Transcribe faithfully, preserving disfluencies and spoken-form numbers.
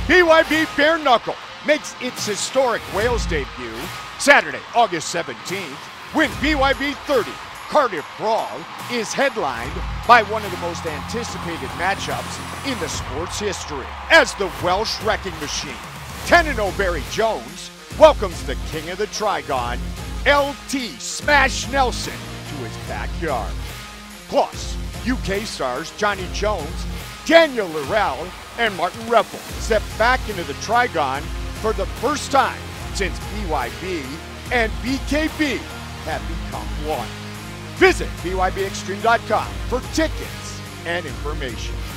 B Y B Bare Knuckle makes its historic Wales debut Saturday, August seventeenth, when B Y B thirty Cardiff Brawl is headlined by one of the most anticipated matchups in the sport's history, as the Welsh Wrecking Machine, ten and oh Barrie Jones, welcomes the king of the Trigon, L T Smash Nelson, to his backyard. Plus, U K stars Johnny Jones, Daniel Laurel, and Martin Reffel step back into the Trigon for the first time since B Y B and B K B have become one. Visit B Y B extreme dot com for tickets and information.